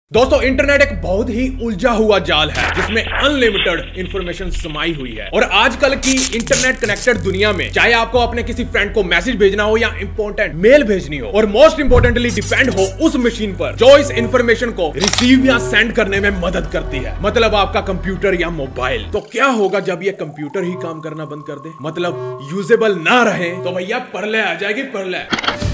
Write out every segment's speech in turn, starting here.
दोस्तों इंटरनेट एक बहुत ही उलझा हुआ जाल है जिसमें अनलिमिटेड इंफॉर्मेशन समाई हुई है। और आजकल की इंटरनेट कनेक्टेड दुनिया में चाहे आपको अपने किसी फ्रेंड को मैसेज भेजना हो या इंपॉर्टेंट मेल भेजनी हो, और मोस्ट इंपोर्टेंटली डिपेंड हो उस मशीन पर जो इस इंफॉर्मेशन को रिसीव या सेंड करने में मदद करती है, मतलब आपका कंप्यूटर या मोबाइल। तो क्या होगा जब ये कंप्यूटर ही काम करना बंद कर दे, मतलब यूजेबल ना रहे, तो भैया परले आ जाएगी परले।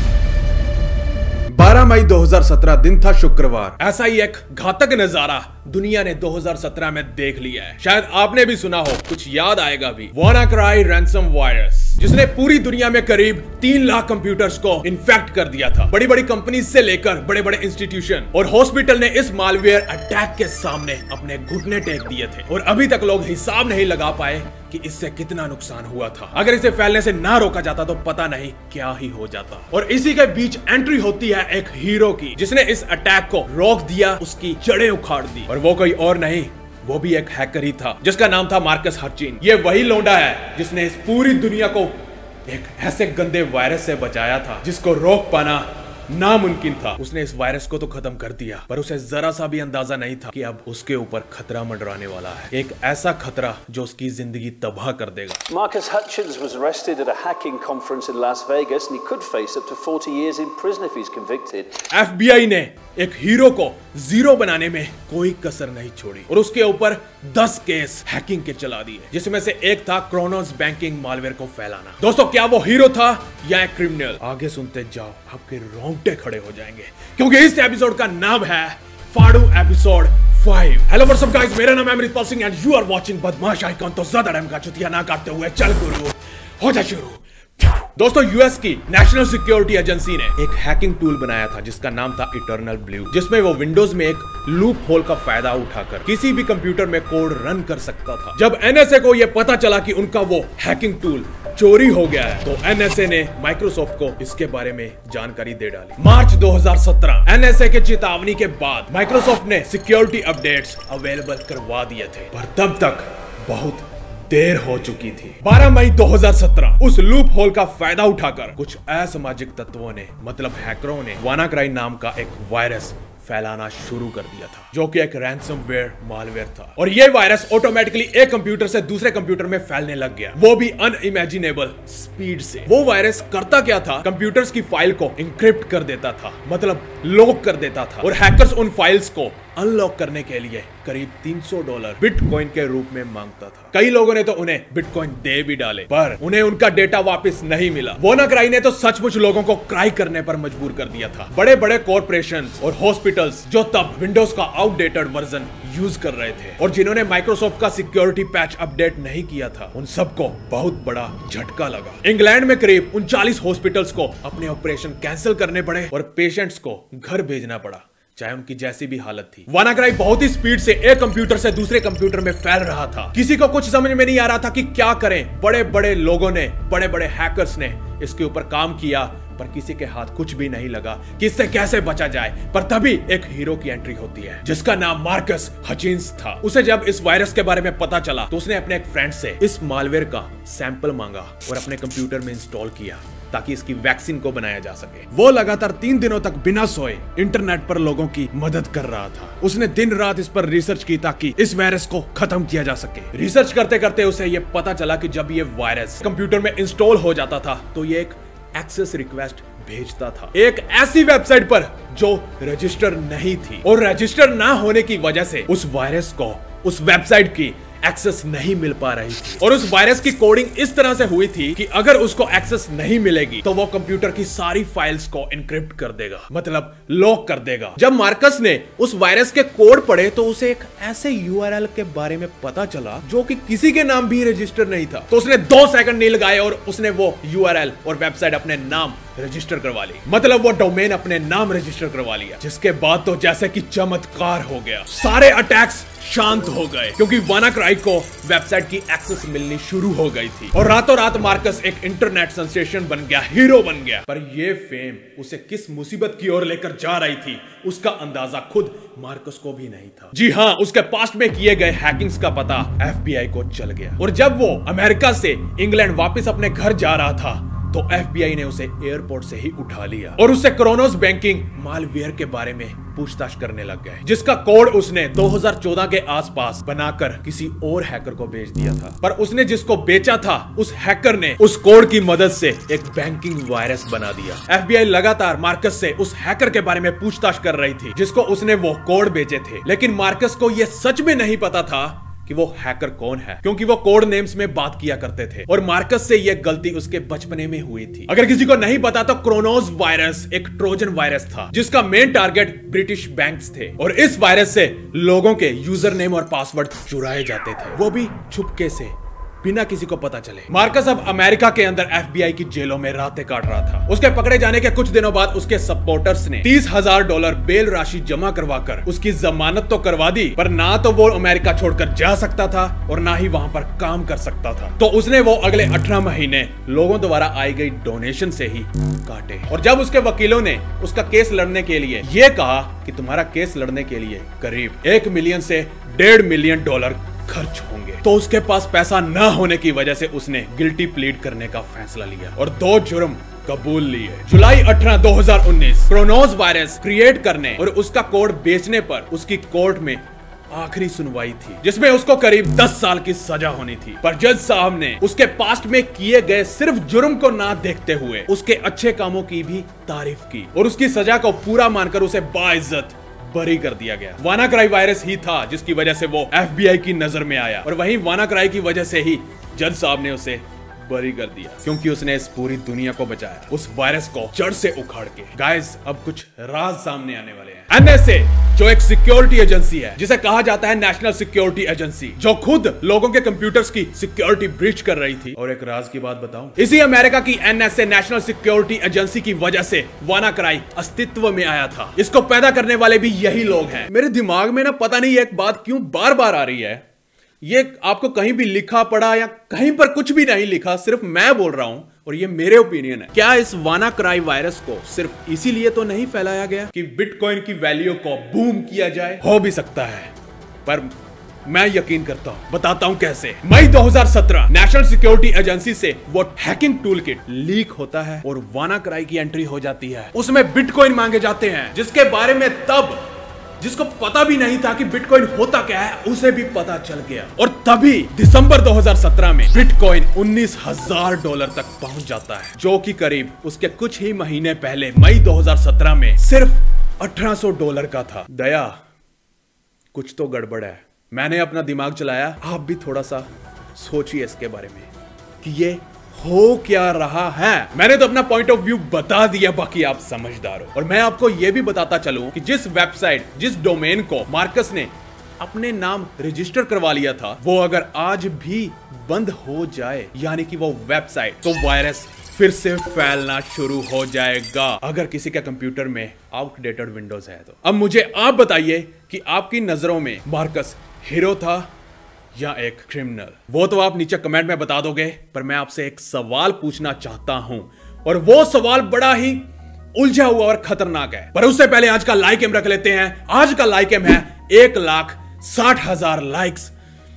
12 मई 2017 दिन था शुक्रवार। ऐसा ही एक घातक नजारा दुनिया ने 2017 में देख लिया है। शायद आपने भी सुना हो, कुछ याद आएगा भी। WannaCry रैंसम वायरस, जिसने पूरी दुनिया में करीब 3 लाख कंप्यूटर्स को इन्फेक्ट कर दिया था। बड़ी बड़ी कंपनी से लेकर बड़े बड़े इंस्टीट्यूशन और हॉस्पिटल ने इस मालवेयर अटैक के सामने अपने घुटने टेक दिए थे, और अभी तक लोग हिसाब नहीं लगा पाए कि इससे कितना नुकसान हुआ था। अगर इसे फैलने से ना रोका जाता तो पता नहीं क्या ही हो जाता। और इसी के बीच एंट्री होती है एक हीरो की, जिसने इस अटैक को रोक दिया, उसकी जड़ें उखाड़ दी। और वो कोई और नहीं, वो भी एक हैकर ही था जिसका नाम था मार्कस हचिन। ये वही लोंडा है जिसने इस पूरी दुनिया को एक ऐसे गंदे वायरस से बचाया था जिसको रोक पाना नामुमकिन था। उसने इस वायरस को तो खत्म कर दिया, पर उसे जरा सा भी अंदाजा नहीं था कि अब उसके ऊपर खतरा मंडराने वाला है, एक ऐसा खतरा जो उसकी जिंदगी तबाह कर देगा। Marcus Hutchins was arrested at a hacking conference in Las Vegas and he could face up to 40 years in prison if he's convicted. FBI ने एक हीरो को जीरो बनाने में कोई कसर नहीं छोड़ी और उसके ऊपर 10 केस हैकिंग के चला दिए, जिसमें से एक था क्रोनोस बैंकिंग मालवेयर को फैलाना। दोस्तों क्या वो हीरो था या एक क्रिमिनल? आगे सुनते जाओ, आपके रोंगटे खड़े हो जाएंगे, क्योंकि इस एपिसोड का नाम है फाड़ू episode 5। Hello what's up guys, मेरा नाम है Amritpal Singh and you are watching बदमाश आइकॉन। तो ज्यादा टाइम का चुतिया ना काटते हुए चल गुरु हो जा शुरू। दोस्तों यूएस की नेशनल सिक्योरिटी एजेंसी ने एक हैकिंग टूल बनाया था जिसका नाम था इटर्नल ब्लू, जिसमें वो विंडोज में एक लूप होल का फायदा उठाकर किसी भी कंप्यूटर में कोड रन कर सकता था। जब एनएसए को यह पता चला कि उनका वो हैकिंग टूल चोरी हो गया है, तो एनएसए ने माइक्रोसॉफ्ट को इसके बारे में जानकारी दे डाली। मार्च 2017 एनएसए के चेतावनी के बाद माइक्रोसॉफ्ट ने सिक्योरिटी अपडेट्स अवेलेबल करवा दिए थे, पर तब तक बहुत देर हो चुकी थी। 12 मई 2017 उस लूप होल का फायदा उठाकर कुछ असामाजिक तत्वों ने, मतलब हैकरों ने, WannaCry नाम का एक वायरस फैलाना शुरू कर दिया था, जो कि एक रैंसमवेयर मालवेयर था। और ये वायरस ऑटोमेटिकली एक कंप्यूटर से दूसरे कंप्यूटर में फैलने लग गया, वो भी अनइमेजिनेबल स्पीड से। वो वायरस करता क्या था, कंप्यूटर्स की फाइल को इंक्रिप्ट कर देता था, मतलब लॉक कर देता था, और हैकर्स उन फाइल्स को अनलॉक करने के लिए करीब $300 बिटकॉइन के रूप में मांगता था। कई लोगों ने तो उन्हें बिटकॉइन दे भी डाले, पर उन्हें उनका डेटा वापस नहीं मिला। WannaCry ने तो सचमुच लोगों को क्राई करने पर मजबूर कर दिया था। बड़े बड़े कॉर्पोरेशंस और हॉस्पिटल्स जो तब विंडोज का आउटडेटेड वर्जन यूज कर रहे थे और जिन्होंने माइक्रोसॉफ्ट का सिक्योरिटी पैच अपडेट नहीं किया था, उन सबको बहुत बड़ा झटका लगा। इंग्लैंड में करीब 39 हॉस्पिटल्स को अपने ऑपरेशन कैंसिल करने पड़े और पेशेंट्स को घर भेजना पड़ा, चाहे उनकी जैसी भी हालत थी। WannaCry बहुत ही स्पीड से एक कंप्यूटर से दूसरे कंप्यूटर में फैल रहा था। किसी को कुछ समझ में नहीं आ रहा था कि क्या करें। बड़े बड़े लोगों ने, बड़े बड़े हैकर्स ने इसके ऊपर काम किया, पर किसी के हाथ कुछ भी नहीं लगा कि इससे कैसे बचा जाए। पर तभी एक हीरो की एंट्री होती है जिसका नाम मार्कस हचिन्स था। उसे जब इस वायरस के बारे में पता चला तो उसने अपने एक फ्रेंड से इस मालवेयर का सैंपल मांगा और अपने कंप्यूटर में इंस्टॉल किया ताकि इसकी वैक्सीन को बनाया जा सके। वो लगातार 3 दिनों तक बिना सोए इंटरनेट पर लोगों की मदद कर रहा था। उसने दिन रात इस पर रिसर्च की ताकि इस वायरस को खत्म किया जा सके। रिसर्च करते करते उसे ये पता चला कि जब ये वायरस कंप्यूटर में इंस्टॉल हो जाता था तो ये एक एक्सेस रिक्वेस्ट भेजता था एक ऐसी वेबसाइट पर जो रजिस्टर नहीं थी, और रजिस्टर ना होने की वजह से उस वायरस को उस वेबसाइट की एक्सेस नहीं मिल पा रही थी। और उस वायरस की कोडिंग इस तरह से हुई थी कि अगर उसको एक्सेस नहीं मिलेगी तो वो कंप्यूटर की सारी फाइल्स को एन्क्रिप्ट कर देगा, मतलब लॉक कर देगा। जब मार्कस ने उस वायरस के कोड पढ़े तो उसे एक ऐसे यूआरएल के बारे में पता चला जो कि किसी के नाम भी रजिस्टर नहीं था। तो उसने 2 सेकंड नहीं लगाए और उसने वो यूआरएल और वेबसाइट अपने नाम रजिस्टर करवा ली, मतलब वो डोमेन अपने नाम रजिस्टर करवा लिया। जिसके बाद तो जैसे कि चमत्कार हो गया, सारे अटैक्स शांत हो गए क्योंकि WannaCry को वेबसाइट की एक्सेस मिलनी शुरू हो गई थी और रातों रात मार्कस एक इंटरनेट सेंसेशन बन गया, हीरो बन गया। पर ये फेम उसे किस मुसीबत की ओर लेकर जा रही थी उसका अंदाजा खुद मार्कस को भी नहीं था। जी हाँ, उसके पास्ट में किए गए हैकिंग्स का पता FBI को चल गया और जब वो अमेरिका से इंग्लैंड वापस अपने घर जा रहा था तो FBI ने उसे एयरपोर्ट से ही उठा लिया और उससे क्रोनोस बैंकिंग मालवेयर के बारे में पूछताछ करने लग गए, जिसका कोड उसने 2014 के आसपास बनाकर किसी और हैकर को बेच दिया था। पर उसने जिसको बेचा था उस हैकर ने उस कोड की मदद से एक बैंकिंग वायरस बना दिया। FBI लगातार मार्कस से उस हैकर के बारे में पूछताछ कर रही थी जिसको उसने वो कोड बेचे थे, लेकिन मार्कस को यह सच में नहीं पता था कि वो हैकर कौन है, क्योंकि वो कोड नेम्स में बात किया करते थे और मार्कस से यह गलती उसके बचपने में हुई थी। अगर किसी को नहीं पता तो क्रोनोस वायरस एक ट्रोजन वायरस था जिसका मेन टारगेट ब्रिटिश बैंक्स थे और इस वायरस से लोगों के यूजर नेम और पासवर्ड चुराए जाते थे, वो भी छुपके से, बिना किसी को पता चले। मार्कस अब अमेरिका के अंदर FBI की जेलों में रातें काट रहा था। उसके पकड़े जाने के कुछ दिनों बाद उसके सपोर्टर्स ने $30,000 बेल राशि जमा करवाकर उसकी जमानत तो करवा दी, पर ना तो वो अमेरिका छोड़कर जा सकता था और ना ही वहां पर काम कर सकता था। तो उसने वो अगले 18 महीने लोगों द्वारा आई गई डोनेशन से ही काटे। और जब उसके वकीलों ने उसका केस लड़ने के लिए यह कहा कि तुम्हारा केस लड़ने के लिए करीब $1 मिलियन से $1.5 मिलियन खर्च होंगे, तो उसके पास पैसा न होने की वजह से उसने गिल्टी प्लीड करने का फैसला लिया और 2 जुर्म कबूल लिए। जुलाई 18, 2019 क्रोनोस वायरस क्रिएट करने और उसका कोड बेचने पर उसकी कोर्ट में आखिरी सुनवाई थी, जिसमें उसको करीब 10 साल की सजा होनी थी। पर जज साहब ने उसके पास्ट में किए गए सिर्फ जुर्म को ना देखते हुए उसके अच्छे कामों की भी तारीफ की और उसकी सजा को पूरा मानकर उसे बाइज्जत बरी कर दिया गया। वानाक्राई वायरस ही था जिसकी वजह से वो FBI की नजर में आया और वहीं वानाक्राई की वजह से ही जज साहब ने उसे बरी कर दिया, क्योंकि उसने इस पूरी दुनिया को बचाया उस वायरस को जड़ से उखाड़ के। गाइस, अब कुछ राज सामने आने वाले हैं। NSA जो एक सिक्योरिटी एजेंसी है, जिसे कहा जाता है नेशनल सिक्योरिटी एजेंसी, जो खुद लोगों के कंप्यूटर्स की सिक्योरिटी ब्रीच कर रही थी। और एक राज की बात बताऊं, इसी अमेरिका की NSA नेशनल सिक्योरिटी एजेंसी की वजह से वानाक्राई अस्तित्व में आया था। इसको पैदा करने वाले भी यही लोग हैं। मेरे दिमाग में ना पता नहीं एक बात क्यों बार बार आ रही है, ये आपको कहीं भी लिखा पड़ा या कहीं पर कुछ भी नहीं लिखा, सिर्फ मैं बोल रहा हूं और ये मेरे ओपिनियन है। क्या इस वानाक्राई वायरस को सिर्फ इसीलिए तो नहीं फैलाया गया कि बिटकॉइन की वैल्यू को बूम किया जाए? हो भी सकता है, पर मैं यकीन करता हूं, बताता हूं कैसे। मई 2017 नेशनल सिक्योरिटी एजेंसी से वो हैकिंग टूल किट लीक होता है और वानाक्राई की एंट्री हो जाती है। उसमें बिटकॉइन मांगे जाते हैं, जिसके बारे में तब जिसको पता भी नहीं था कि बिटकॉइन होता क्या है उसे भी पता चल गया। और तभी दिसंबर 2017 में बिटकॉइन $19,000 तक पहुंच जाता है, जो कि करीब उसके कुछ ही महीने पहले मई 2017 में सिर्फ $1,800 का था। दया, कुछ तो गड़बड़ है। मैंने अपना दिमाग चलाया, आप भी थोड़ा सा सोचिए इसके बारे में कि ये हो क्या रहा है। मैंने तो अपना पॉइंट ऑफ व्यू बता दिया, बाकी आप समझदार हो। और मैं आपको यह भी बताता चलूं कि जिस वेबसाइट, जिस डोमेन को मार्कस ने अपने नाम रजिस्टर करवा लिया था, वो अगर आज भी बंद हो जाए, यानी कि वो वेबसाइट, तो वायरस फिर से फैलना शुरू हो जाएगा। अगर किसी के कंप्यूटर में आउटडेटेड विंडोज है तो। अब मुझे आप बताइए कि आपकी नजरों में मार्कस हीरो था या एक क्रिमिनल? वो तो आप नीचे कमेंट में बता दोगे, पर मैं आपसे एक सवाल पूछना चाहता हूं और वो सवाल बड़ा ही उलझा हुआ और खतरनाक है। पर उससे पहले आज का लाइक एम रख लेते हैं। आज का लाइक एम है 1,60,000 लाइक्स।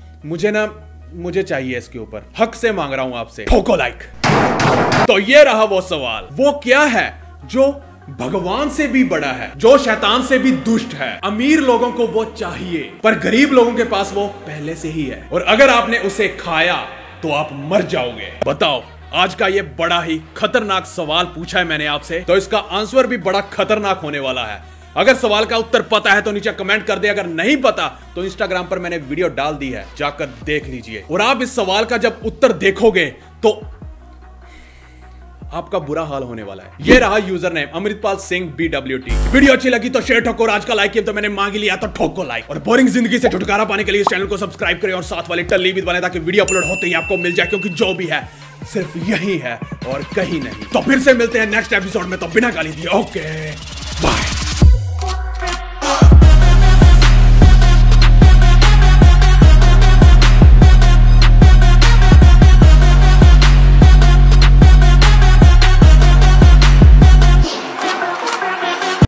मुझे चाहिए इसके ऊपर, हक से मांग रहा हूं आपसे, ठोको लाइक। तो ये रहा वो सवाल, वो क्या है जो भगवान से भी बड़ा है, जो शैतान से भी दुष्ट है। अमीर लोगों को वो चाहिए, पर गरीब लोगों के पास वो पहले से ही है, और अगर आपने उसे खाया तो आप मर जाओगे। बताओ, आज का ये बड़ा ही खतरनाक सवाल पूछा है मैंने आपसे, तो इसका आंसर भी बड़ा खतरनाक होने वाला है। अगर सवाल का उत्तर पता है तो नीचे कमेंट कर दे, अगर नहीं पता तो इंस्टाग्राम पर मैंने वीडियो डाल दी है, जाकर देख लीजिए। और आप इस सवाल का जब उत्तर देखोगे तो आपका बुरा हाल होने वाला है। ये रहा user name Amritpal Singh BWT। Video अच्छी लगी तो शेयर ठोको, आज का लाइक किया तो मैंने मांग लिया तो ठोको लाइक। और बोरिंग जिंदगी से छुटकारा पाने के लिए इस चैनल को सब्सक्राइब करें और साथ वाली टल्ली भी दबाएं ताकि वीडियो अपलोड होते ही आपको मिल जाए, क्योंकि जो भी है सिर्फ यही है और कहीं नहीं। तो फिर से मिलते हैं नेक्स्ट एपिसोड में, तो बिना गाली दिए ओके बाय।